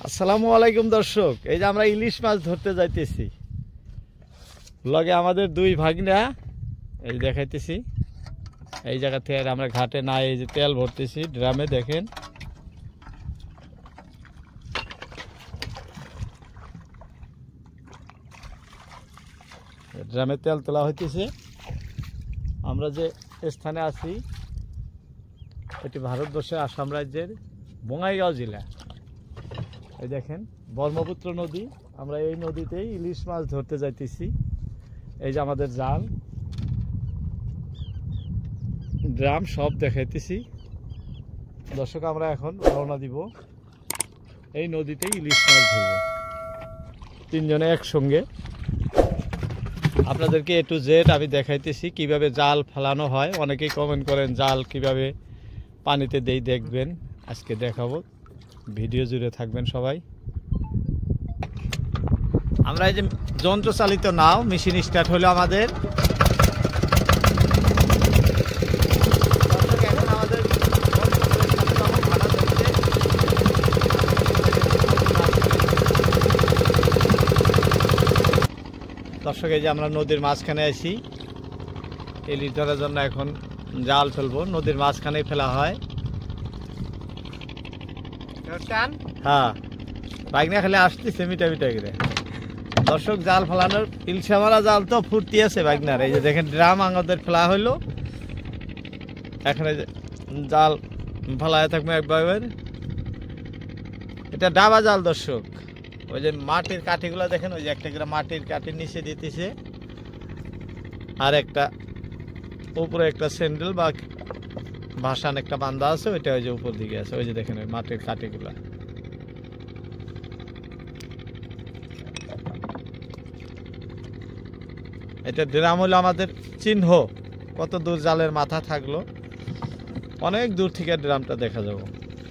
আসসালামু আলাইকুম দর্শক, এই যে আমরা ইলিশ মাছ ধরতে যাইতেছি। লগে আমাদের দুই ভাগনা, এই দেখাইতেছি। এই জায়গা থেকে আমরা ঘাটে না, এই যে তেল ভরতেছি ড্রামে, দেখেন। ড্রামে তেল তোলা হইতেছে। আমরা যে স্থানে আছি এটি ভারতবর্ষের আসাম রাজ্যের বঙ্গাইগাঁও জেলা। এই দেখেন ব্রহ্মপুত্র নদী, আমরা এই নদীতেই ইলিশ মাছ ধরতে যাইতেছি। এই যে আমাদের জাল, ড্রাম সব দেখাইতেছি দর্শক। আমরা এখন রওনা দিব, এই নদীতেই ইলিশ মাছ ধরব তিনজনে একসঙ্গে। আপনাদেরকে A to Z আমি দেখাইতেছি কিভাবে জাল ফেলানো হয়। অনেকেই কমেন্ট করেন জাল কিভাবে পানিতে দেই, দেখবেন আজকে দেখাবো। ভিডিও জুড়ে থাকবেন সবাই। আমরা এই যে যন্ত্র চালিত নাও, মেশিন স্টার্ট হলো আমাদের। দর্শক এই যে আমরা নদীর মাঝখানে আছি, ইলিশ ধরার জন্য এখন জাল ফেলবো। নদীর মাঝখানেই ফেলা হয়। হ্যাঁ, বাইক না খেলে আসতেছে মিটা মিটা করে। দর্শক জাল ফেলানোর ইলশা মারা জাল তো ফুর্তি আছে বাইকনার। এই যে দেখেন ড্রাম আমাদের ফেলা হইলো, এখানে জাল ফেলায় থাকবে একবার। এটা ডাবা জাল দর্শক। ওই যে মাটির কাঠিগুলো দেখেন, ওই যে একটা করে মাটির কাঠির নিচে দিতেছে, আর একটা উপরে একটা স্যান্ডেল বা ভাসান একটা বান্ধা আছে, ওইটা ওই যে উপর দিকে আছে। ওই যে দেখেন ওই মাটির কাঠিগুলা। এটা ড্রাম হলো আমাদের চিহ্ন, কত দূর জালের মাথা থাকলো। অনেক দূর থেকে ড্রামটা দেখা যাবো।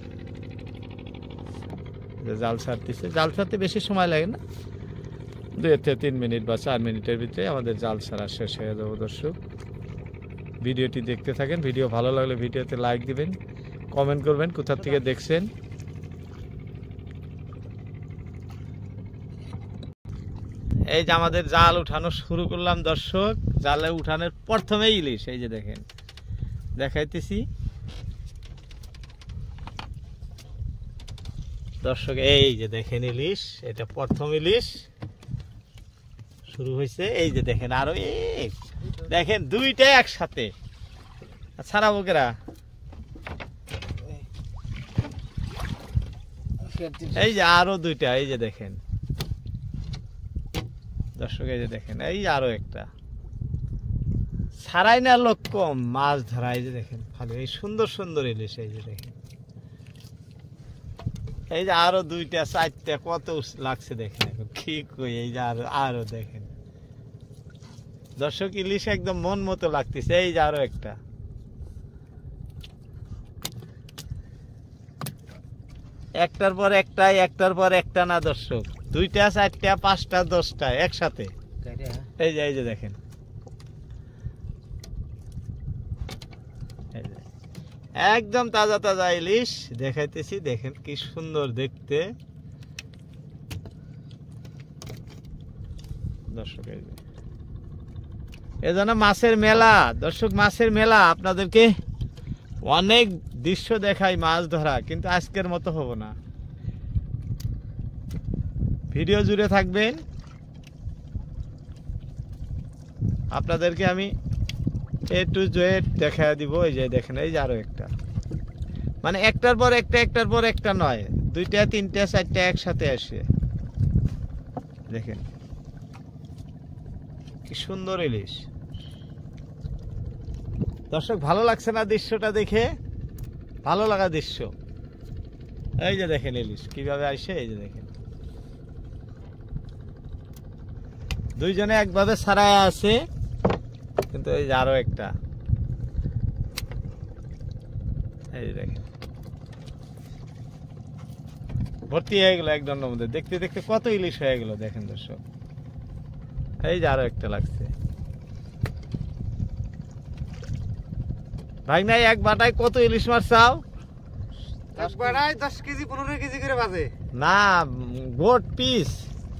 জাল ছাড়তেছে, জাল ছাড়তে বেশি সময় লাগে না, 2 থেকে 3 মিনিট বা 4 মিনিটের ভিতরে আমাদের জাল ছাড়া শেষ হয়ে যাবো। দর্শক ভিডিওটি দেখতে থাকেন। ভিডিও ভালো লাগলে ভিডিওতে লাইক দিবেন, কমেন্ট করবেন কোথা থেকে দেখছেন। এই যে আমাদের জাল উঠানো শুরু করলাম দর্শক। জালে উঠানোর প্রথমেই ইলিশ, এই যে দেখেন দেখাইতেছি দর্শক। এই যে দেখেন ইলিশ, এটা প্রথম ইলিশ শুরু হয়েছে। এই যে দেখেন আরো এক, দেখেন দুইটা একসাথে ছাড়া বুকেরা। এই যে আরো দুইটা, এই যে দেখেন দর্শক। এই যে দেখেন এই আরো একটা ছাড়াই না, লোক কম মাছ ধরা। এই যে দেখেন ভালো, এই সুন্দর সুন্দর ইলিশ। এই যে দেখেন, এই যে আরো 2টা 4টা কত লাগছে দেখেন এখন কি কই। এই যে আরো দেখেন দর্শক, ইলিশ একদম মন মতো লাগতেছে। এই যে আরো একটা, একটার পর একটা, একটার পর একটা না দর্শক, 2টা 4টা 5টা 10টা একসাথে। এই যে দেখেন, একদম তাজা তাজা ইলিশ দেখাইতেছি। দেখেন কি সুন্দর দেখতে দর্শক। এই জন্য মাছের মেলা দর্শক, মাছের মেলা। আপনাদেরকে অনেক দৃশ্য দেখাই মাছ ধরা, কিন্তু আজকের মতো হবো না। ভিডিও জুড়ে থাকবেন, আপনাদেরকে আমি A to Z দেখা দিব। এই যে দেখেন, এই যে আরো একটা, মানে একটার পর একটা, একটার পর একটা নয়, 2টা 3টা 4টা একসাথে আসে। দেখেন কি সুন্দর ইলিশ দর্শক। ভালো লাগছে না দৃশ্যটা দেখে? ভালো লাগা দৃশ্য। এই যে দেখেন ইলিশ কিভাবে আসে। এই যে দেখেন দুইজনে একভাবে ছাড়ায় আছে, কিন্তু এই যে আরো একটা। এই যে দেখেন ভর্তি হয়ে গেল একদম মধ্যে। দেখতে দেখতে কত ইলিশ হয়ে গেল দেখেন দর্শক। এই যে আরো একটা লাগছে। ভাই নাই এক বাটায় কত ইলিশ মাছ চাও? 10 কেজি 15 কেজি করে বাজে না গোট পিস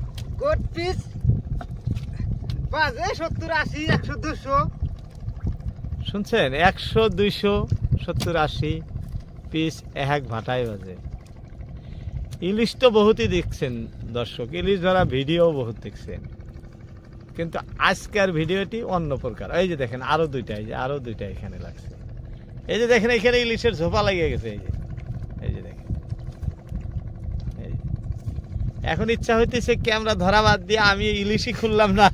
বাজে 70 80 100 200 শুনছেন 100 200 70 80 পিস এক ভাটায় বাজে। ইলিশ তো বহুতই দেখছেন দর্শক, ইলিশ ধরা ভিডিও বহুত দেখছেন, কিন্তু আজকের ভিডিওটি অন্য প্রকার। এই যে দেখেন আরো দুইটা, এই যে আরো দুইটা এখানে লাগছে। এই যে দেখেন এখানে ইলিশের ঝোপা লাগিয়ে গেছে। এই যে দেখেন, এখন ইচ্ছা হইতেছে ক্যামেরা ধরা বাদ দিয়ে আমি ইলিশই খুললাম না।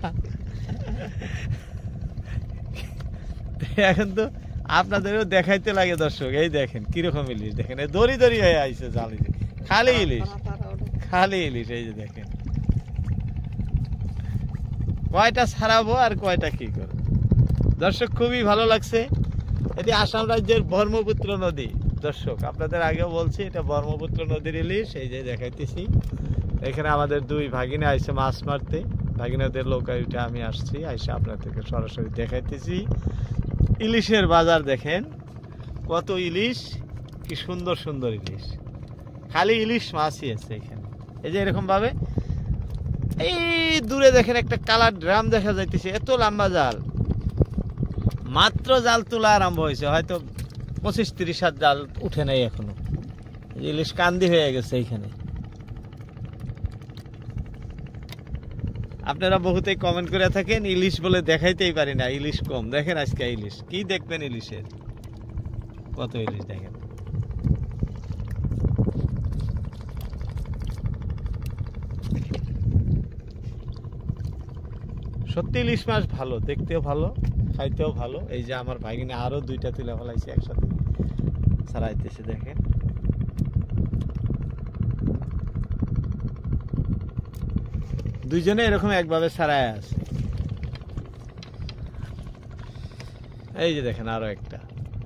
এখন তো আপনাদেরও দেখাইতে লাগে দর্শক। এই দেখেন কিরকম ইলিশ, দেখেন দড়ি দড়ি হয়ে আইছে জালি, খালি ইলিশ খালি ইলিশ। এই যে দেখেন কয়টা ছাড়াবো আর কয়টা কি করবো দর্শক, খুবই ভালো লাগছে। এটি আসাম রাজ্যের ব্রহ্মপুত্র নদী দর্শক, আপনাদের আগেও বলছি এটা ব্রহ্মপুত্র নদীর ইলিশ। এই যে দেখাইতেছি, এখানে আমাদের দুই ভাগিনা আইসে মাছ মারতে, ভাগিনাদের লোকাইটা আমি আসছি, আইসে আপনাদেরকে সরাসরি দেখাইতেছি। ইলিশের বাজার দেখেন কত ইলিশ, কি সুন্দর সুন্দর ইলিশ, খালি ইলিশ মাছই আছে এখানে। এই যে এরকম ভাবে এই দূরে দেখেন একটা কালার ড্রাম দেখা যাইতেছে, এত লম্বা জাল, মাত্র জাল তোলা আরম্ভ হয়েছে, হয়তো 25-30 হাত জাল উঠে নাই এখনো। ইলিশ কান্দি হয়ে গেছে এইখানে। আপনারা বহুতেই কমেন্ট করে থাকেন ইলিশ বলে দেখাইতেই পারি না, ইলিশ কম। দেখেন আজকে ইলিশ কি দেখবেন, ইলিশের কত ইলিশ দেখেন। সত্যি ইলিশ মাছ ভালো, দেখতেও ভালো, খাইতেও ভালো। এই যে আমার ভাগিনে আরো দুইটা তুলে ফেলাইছে একসাথে ছাড়াইতেছে, দেখেন দুইজনে এরকম একভাবে ছাড়ায় আছে। এই যে দেখেন আরো একটা,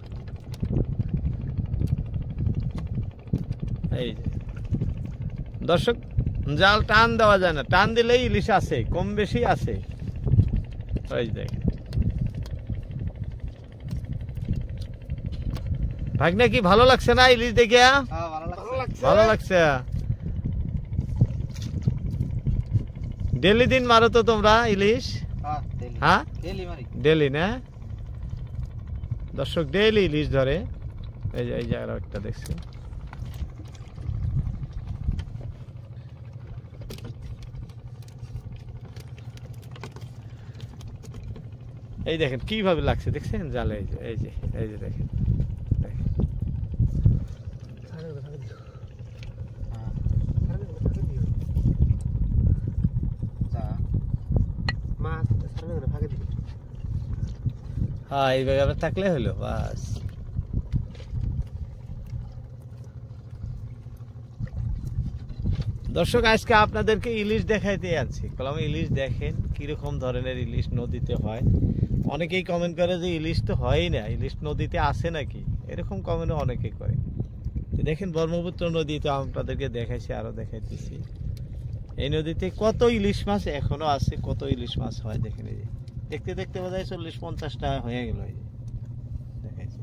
এই যে দর্শক জাল টান দেওয়া যায় না, টান দিলেই ইলিশ আছে, কম বেশি আছে। এই যে দেখেন ভাগনা, কি ভালো লাগছে না ইলিশ দেখে? ভালো লাগছে। ডেলি দিন মারো তো তোমরা ইলিশ? হ্যাঁ ডেলি না দর্শক, ডেলি ইলিশ ধরে। এই যে আরো একটা দেখছি, এই দেখেন কিভাবে লাগছে, দেখছেন জালে? এই যে এই যে দেখেন, হ্যাঁ এইভাবে থাকলে হলো বাস। দর্শক আজকে আপনাদেরকে ইলিশ দেখাইতে আনছি, কলম ইলিশ দেখেন কিরকম ধরনের ইলিশ নদীতে হয়। অনেকেই কমেন্ট করে যে ইলিশ তো হয়ই না, ইলিশ নদীতে আসে নাকি, এরকম কমেন্ট অনেকে করে। দেখেন ব্রহ্মপুত্র নদী তো আপনাদেরকে দেখাইছি, আরো দেখাইতেছি। এই নদীতে কত ইলিশ মাছ এখনো আছে, কত ইলিশ মাছ হয় দেখেন। এই যে দেখতে দেখতে বোধ হয় 40-50টা হয়ে গেল। দেখাইছি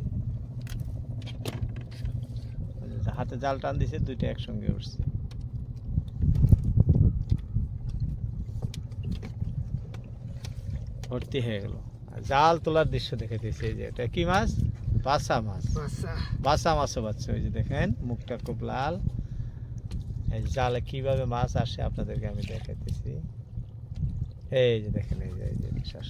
হাতে জাল টান দিছে, দুইটা একসঙ্গে উঠছে। ভর্তি হয়ে গেল। জাল তোলার দৃশ্য দেখাইতেছে। এই যে এটা কি মাছ? বাসা মাছ, বাসা মাছও বাচ্চা। ওই যে দেখেন মুখটা খুব লাল। এই জালে কিভাবে মাছ আসে আপনাদেরকে আমি দেখাইতেছি। এই যে দেখেন, এই যে বিশ্বাস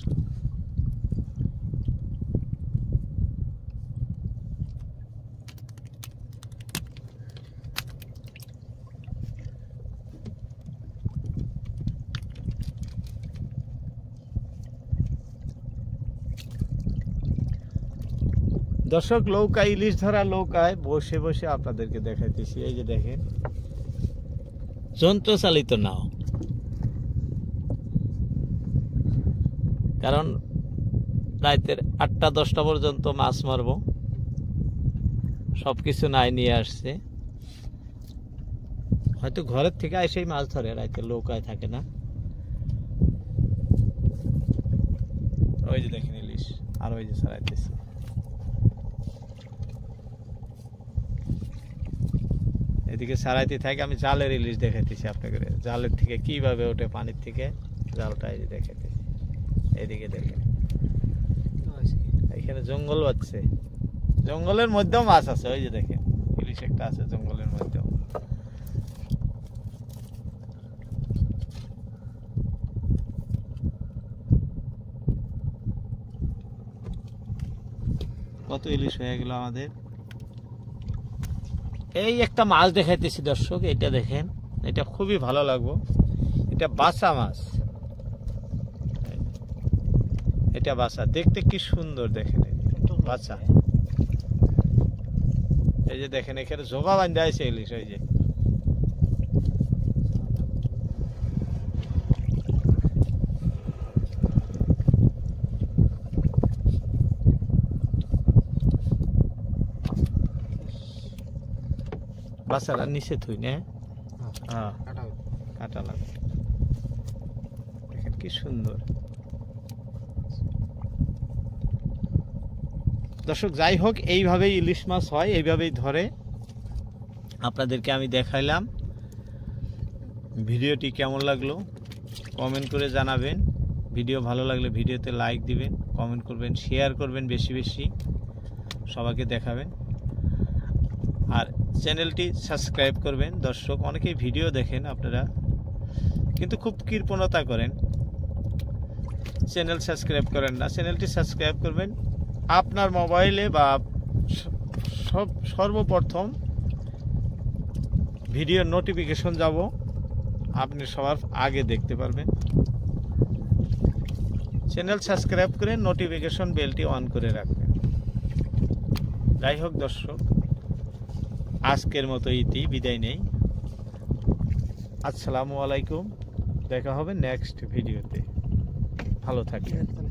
দর্শক, নৌকা ইলিশ ধরা নৌকায় বসে বসে আপনাদেরকে দেখাইতেছি। এই যে দেখেন যন্ত্র চালিত নাও, কারণ রাতের 8টা-10টা পর্যন্ত মাছ মারবো, সবকিছু নাই নিয়ে আসছে। হয়তো ঘরের থেকে এসেই মাছ ধরে, রাতে নৌকায় থাকে না। ওই যে দেখেন ইলিশ, আর ওই যে ছাড়াইতেছে। এদিকে ছাড়াইতে থাকে, আমি জালের ইলিশ দেখাইতেছি আপনাকে, জালের থেকে কিভাবে ওঠে পানির থেকে জালটা এই যে দেখাইতেছি। এইদিকে দেখেন এখানে জঙ্গল আছে, জঙ্গলের মধ্যেও মাছ আছে, ওই যে দেখেন ইলিশ একটা আছে জঙ্গলের মধ্যেও। কত ইলিশ হয়ে গেল আমাদের। এই একটা মাছ দেখাইতেছি দর্শক, এটা দেখেন, এটা খুবই ভালো লাগবে। এটা বাসা মাছ, এটা বাসা, দেখতে কি সুন্দর দেখেন, বাসা। এই যে দেখেন এখানে জোগা বান্ধা আছে ইলিশ, ওই যে বাসারা নিচে থুই না, হ্যাঁ কাটা লাগবে। দেখেন কি সুন্দর দর্শক। যাই হোক, এইভাবেই ইলিশ মাছ হয়, এইভাবেই ধরে। আপনাদেরকে আমি দেখাইলাম। ভিডিওটি কেমন লাগলো কমেন্ট করে জানাবেন। ভিডিও ভালো লাগলে ভিডিওতে লাইক দিবেন, কমেন্ট করবেন, শেয়ার করবেন, বেশি বেশি সবাইকে দেখাবেন। আর চ্যানেলটি সাবস্ক্রাইব করবেন দর্শক। অনেকেই ভিডিও দেখেন আপনারা, কিন্তু খুব কৃপণতা করেন, চ্যানেল সাবস্ক্রাইব করেন না। চ্যানেলটি সাবস্ক্রাইব করবেন। আপনার মোবাইলে বা সর্বপ্রথম ভিডিও নোটিফিকেশন যাব, আপনি সবার আগে দেখতে পারবেন। চ্যানেল সাবস্ক্রাইব করে নোটিফিকেশন বেলটি অন করে রাখবেন। যাই হোক দর্শক, আজকের মতো ইতি বিদায় নেই। আসসালামু আলাইকুম, দেখা হবে নেক্সট ভিডিওতে। ভালো থাকবেন।